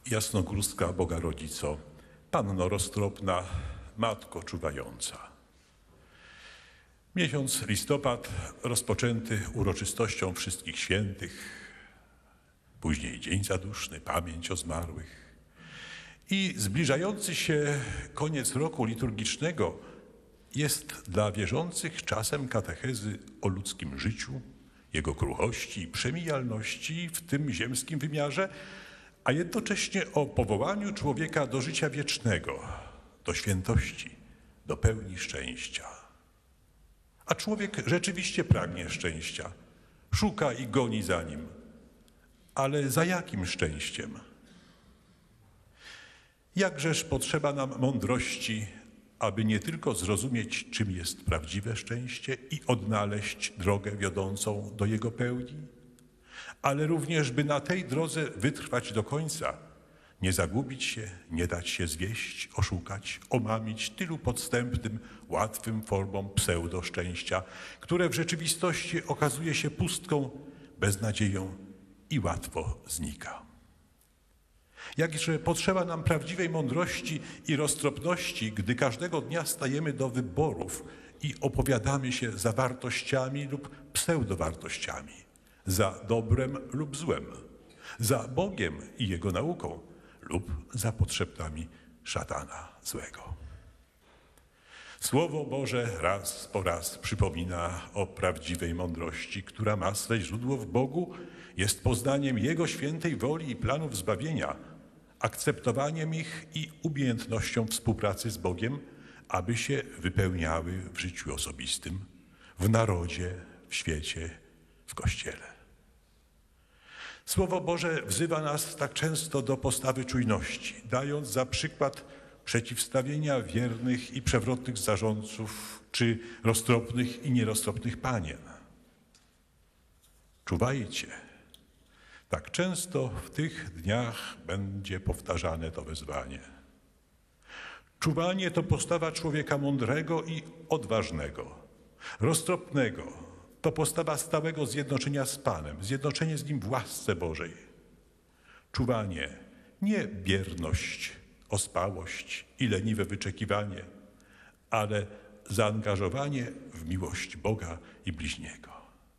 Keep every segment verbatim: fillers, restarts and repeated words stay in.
Jasnogórska Boga Rodzico, Panno roztropna, Matko czuwająca. Miesiąc listopad rozpoczęty uroczystością Wszystkich Świętych, później Dzień Zaduszny, pamięć o zmarłych i zbliżający się koniec roku liturgicznego jest dla wierzących czasem katechezy o ludzkim życiu, jego kruchości i przemijalności w tym ziemskim wymiarze, a jednocześnie o powołaniu człowieka do życia wiecznego, do świętości, do pełni szczęścia. A człowiek rzeczywiście pragnie szczęścia, szuka i goni za nim. Ale za jakim szczęściem? Jakżeż potrzeba nam mądrości, aby nie tylko zrozumieć, czym jest prawdziwe szczęście i odnaleźć drogę wiodącą do jego pełni, ale również, by na tej drodze wytrwać do końca, nie zagubić się, nie dać się zwieść, oszukać, omamić tylu podstępnym, łatwym formom pseudo-szczęścia, które w rzeczywistości okazuje się pustką, beznadzieją i łatwo znika. Jakże potrzeba nam prawdziwej mądrości i roztropności, gdy każdego dnia stajemy do wyborów i opowiadamy się za wartościami lub pseudowartościami, za dobrem lub złem, za Bogiem i Jego nauką lub za potrzebami szatana złego. Słowo Boże raz po raz przypomina o prawdziwej mądrości, która ma swe źródło w Bogu, jest poznaniem Jego świętej woli i planów zbawienia, akceptowaniem ich i umiejętnością współpracy z Bogiem, aby się wypełniały w życiu osobistym, w narodzie, w świecie, w Kościele. Słowo Boże wzywa nas tak często do postawy czujności, dając za przykład przeciwstawienia wiernych i przewrotnych zarządców, czy roztropnych i nieroztropnych panien. Czuwajcie. Tak często w tych dniach będzie powtarzane to wezwanie. Czuwanie to postawa człowieka mądrego i odważnego, roztropnego. To postawa stałego zjednoczenia z Panem, zjednoczenie z Nim w łasce Bożej. Czuwanie, nie bierność, ospałość i leniwe wyczekiwanie, ale zaangażowanie w miłość Boga i bliźniego.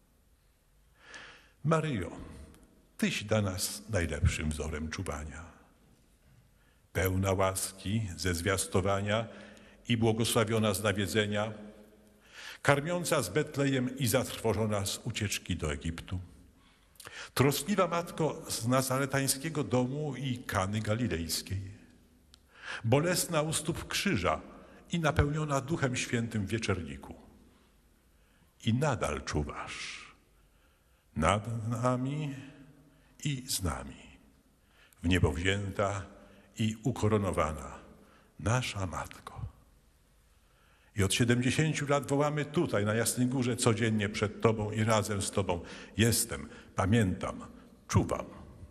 Maryjo, Tyś dla nas najlepszym wzorem czuwania. Pełna łaski ze zwiastowania i błogosławiona z nawiedzenia, karmiąca z Betlejem i zatrwożona z ucieczki do Egiptu. Troskliwa Matko z nazaretańskiego domu i Kany Galilejskiej. Bolesna u stóp krzyża i napełniona Duchem Świętym w wieczerniku. I nadal czuwasz nad nami i z nami, w niebo wzięta i ukoronowana, nasza Matko. I od siedemdziesięciu lat wołamy tutaj, na Jasnej Górze, codziennie przed Tobą i razem z Tobą. Jestem, pamiętam, czuwam.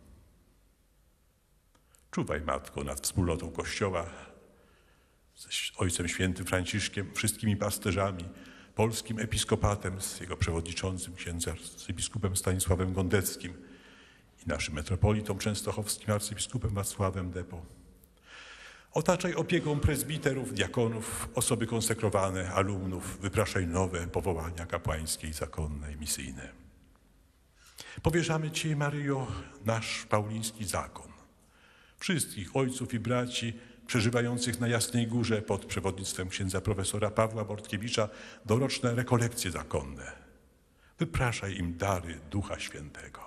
Czuwaj, Matko, nad wspólnotą Kościoła, z Ojcem Świętym Franciszkiem, wszystkimi pasterzami, polskim episkopatem, z jego przewodniczącym, księdzem arcybiskupem Stanisławem Gondeckim i naszym metropolitą częstochowskim, arcybiskupem Wacławem Depo. Otaczaj opieką prezbiterów, diakonów, osoby konsekrowane, alumnów, wypraszaj nowe powołania kapłańskie i zakonne i misyjne. Powierzamy Ci, Maryjo, nasz pauliński zakon. Wszystkich ojców i braci przeżywających na Jasnej Górze pod przewodnictwem księdza profesora Pawła Bortkiewicza doroczne rekolekcje zakonne. Wypraszaj im dary Ducha Świętego.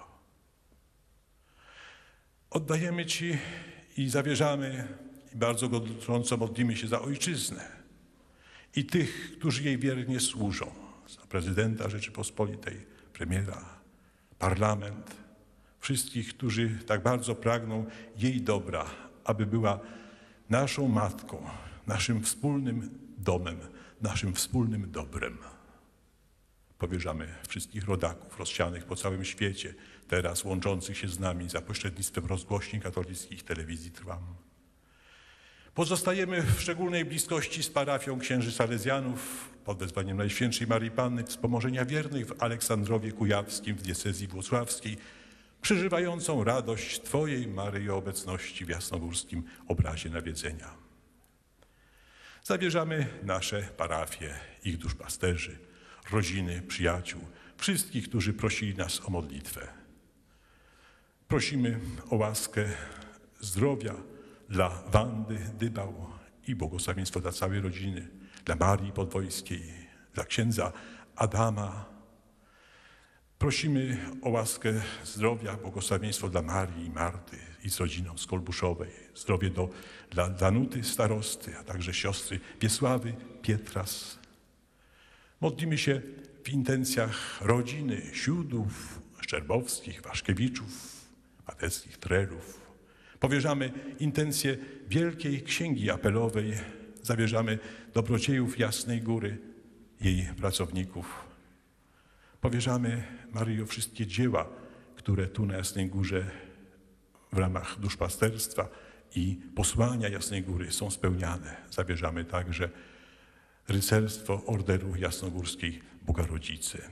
Oddajemy Ci i zawierzamy i bardzo gorąco modlimy się za ojczyznę i tych, którzy jej wiernie służą, za prezydenta Rzeczypospolitej, premiera, parlament, wszystkich, którzy tak bardzo pragną jej dobra, aby była naszą matką, naszym wspólnym domem, naszym wspólnym dobrem. Powierzamy wszystkich rodaków rozsianych po całym świecie, teraz łączących się z nami za pośrednictwem rozgłośni katolickich telewizji Trwam. Pozostajemy w szczególnej bliskości z parafią księży salezjanów pod wezwaniem Najświętszej Maryi Panny Wspomożenia Wiernych w Aleksandrowie Kujawskim w diecezji włocławskiej, przeżywającą radość Twojej, Maryjo, obecności w jasnogórskim obrazie nawiedzenia. Zawierzamy nasze parafie, ich duszpasterzy, rodziny, przyjaciół, wszystkich, którzy prosili nas o modlitwę. Prosimy o łaskę zdrowia dla Wandy Dybał i błogosławieństwo dla całej rodziny, dla Marii Podwojskiej, dla księdza Adama. Prosimy o łaskę zdrowia, błogosławieństwo dla Marii i Marty i z rodziną z Kolbuszowej. Zdrowie do, dla Danuty starosty, a także siostry Wiesławy Pietras. Modlimy się w intencjach rodziny Siudów, Szczerbowskich, Waszkiewiczów, Mateckich, Trerów. Powierzamy intencje Wielkiej Księgi Apelowej. Zawierzamy dobrodziejów Jasnej Góry, jej pracowników. Powierzamy, Maryjo, wszystkie dzieła, które tu na Jasnej Górze w ramach duszpasterstwa i posłania Jasnej Góry są spełniane. Zawierzamy także rycerstwo Orderu Jasnogórskiej Bogorodzicy.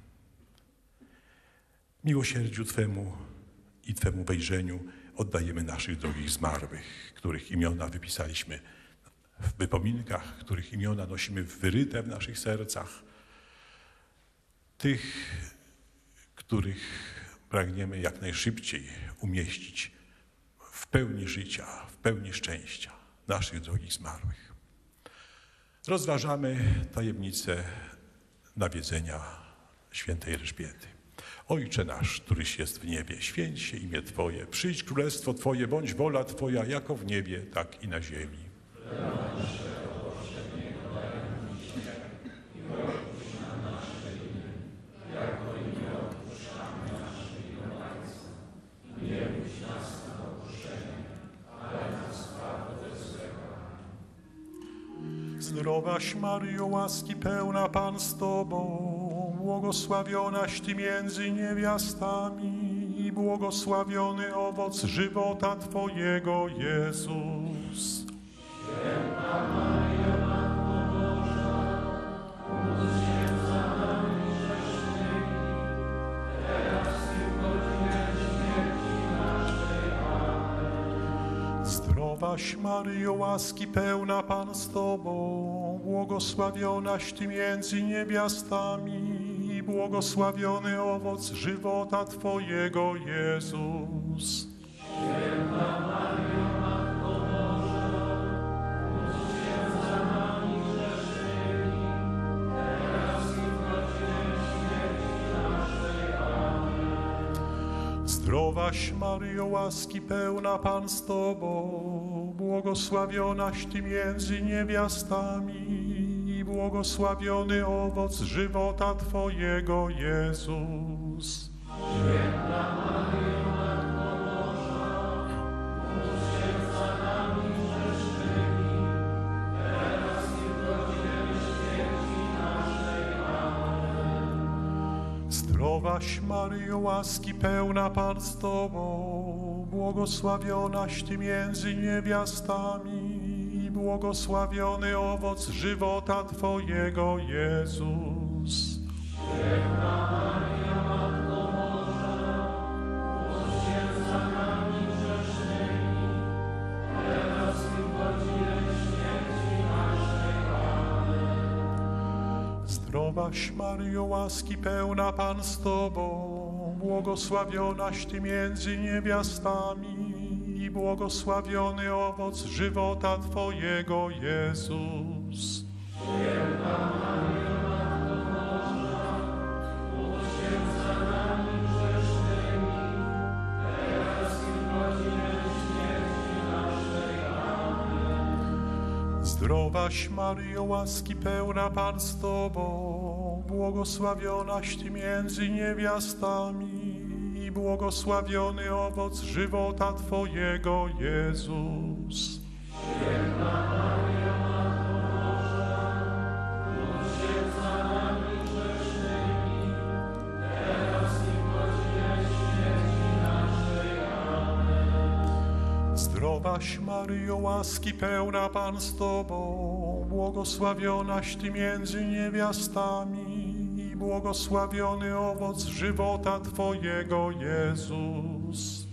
Miłosierdziu Twemu i Twemu wejrzeniu oddajemy naszych drogich zmarłych, których imiona wypisaliśmy w wypominkach, których imiona nosimy wyryte w naszych sercach. Tych, których pragniemy jak najszybciej umieścić w pełni życia, w pełni szczęścia, naszych drogich zmarłych. Rozważamy tajemnicę nawiedzenia świętej Elżbiety. Ojcze nasz, któryś jest w niebie, święć się imię Twoje, przyjdź królestwo Twoje, bądź wola Twoja, jako w niebie, tak i na ziemi. Zdrowaś Maryjo, łaski pełna, Pan z Tobą, błogosławionaś Ty między niewiastami i błogosławiony owoc żywota Twojego, Jezus. Święta Maryjo, Matko Boża, módl się za nami grzesznymi, teraz i w godzinę śmierci naszej. Amen. Zdrowaś Maryjo, łaski pełna, Pan z Tobą, błogosławionaś Ty między niewiastami i błogosławiony owoc żywota Twojego, Jezus. Święta Maryjo, Matko Boża, módl się za nami grzesznymi, teraz i w godzinę śmierci naszej. Amen. Zdrowaś Maryjo, łaski pełna, Pan z Tobą, błogosławionaś Ty między niewiastami i błogosławiony owoc żywota Twojego, Jezus. Święta Maryjo, Matko Boża, módl się za nami grzesznymi, teraz i w godzinę śmierci naszej. Amen. Zdrowaś Maryjo, łaski pełna, Pan z Tobą, błogosławionaś Ty między niewiastami i błogosławiony owoc żywota Twojego, Jezus. Święta Maryjo, Matko Boża, módl się za nami grzesznymi, teraz i w godzinę śmierci naszej. Amen. Zdrowaś Maryjo, łaski pełna, Pan z Tobą, błogosławionaś Ty między niewiastami i błogosławiony owoc żywota Twojego, Jezus. Święta Maryjo, Matko Boża, módl się za nami grzesznymi, teraz i w godzinę śmierci naszej. Amen. Zdrowaś Maryjo, łaski pełna, Pan z Tobą, błogosławionaś Ty między niewiastami i błogosławiony owoc żywota Twojego, Jezus. Święta Maryjo, Matko Boża, módl się za nami grzesznymi, teraz i w godzinę śmierci naszej. Amen. Zdrowaś Maryjo, łaski pełna, Pan z Tobą, błogosławionaś Ty między niewiastami i błogosławiony owoc żywota Twojego, Jezus.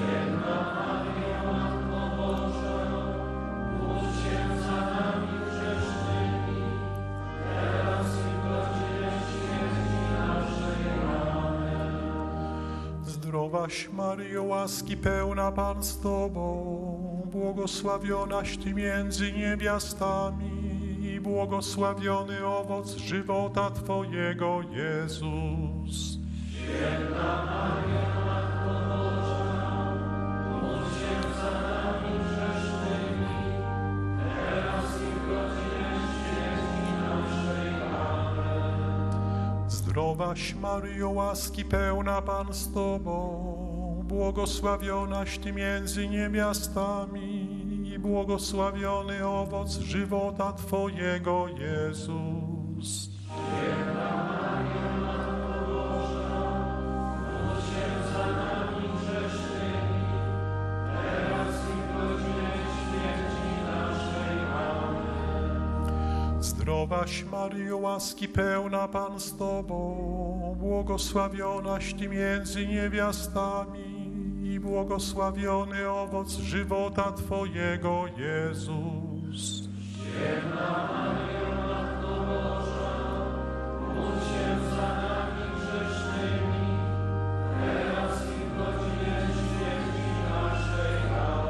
Zdrowaś Maryjo, łaski pełna Pan z Tobą, błogosławionaś Ty między niewiastami i błogosławiony owoc żywota Twojego, Jezus. Święta Maryjo, Matko Boża, módl się za nami grzesznymi, teraz i w godzinę śmierci naszej. Amen. Zdrowaś Maryjo, łaski pełna Pan z Tobą, błogosławionaś Ty między niewiastami i błogosławiony owoc żywota Twojego, Jezus. Święta Maryjo, Matko Boża, módl się za nami grzesznymi, teraz i w godzinę śmierci naszej. Amen. Zdrowaś Maryjo, łaski pełna Pan z Tobą, błogosławionaś Ty między niewiastami i błogosławiony owoc żywota Twojego, Jezus. Święta Maryjo, Matko Boża, módl się za nami grzesznymi, teraz i w godzinę śmierci naszej.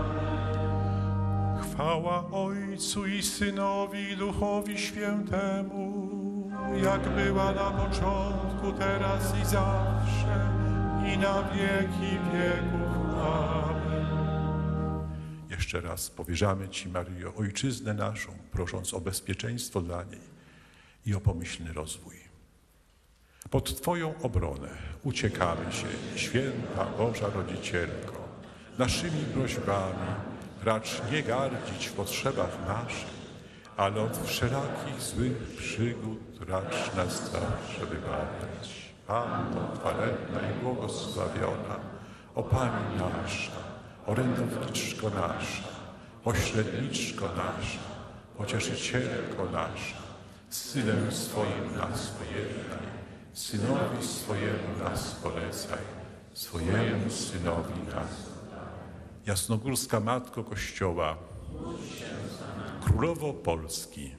Amen. Chwała Ojcu i Synowi i Duchowi Świętemu, jak była na początku, teraz i zawsze, i na wieki wieków. Amen. Jeszcze raz powierzamy Ci, Maryjo, Ojczyznę naszą, prosząc o bezpieczeństwo dla niej i o pomyślny rozwój. Pod Twoją obronę uciekamy się, Święta Boża Rodzicielko. Naszymi prośbami racz nie gardzić w potrzebach naszych, ale od wszelakich złych przygód racz nas zawsze wybawiać. Panno chwalebna i błogosławiona, o Pani nasza, orędowniczko nasza, pośredniczko nasza, pocieszycielko nasza, Synem swoim nas pojednaj, Synowi swojemu nas polecaj, swojemu Synowi nas. Jasnogórska Matko Kościoła, Królowo Polski,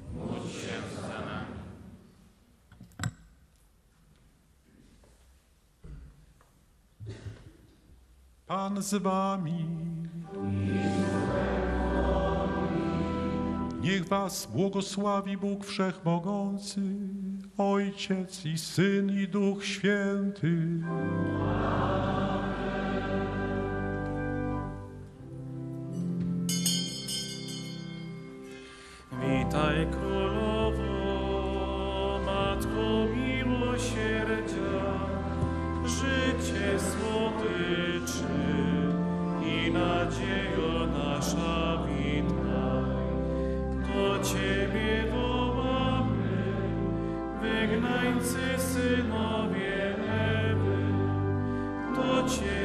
Pan z wami. Niech was błogosławi Bóg Wszechmogący, Ojciec i Syn i Duch Święty. Witaj Królowo, Matko miłosierdzia, życie słodyczy i nadziejo nasza, witaj. Do Ciebie wołamy, wygnańcy synowie Ewy, do Ciebie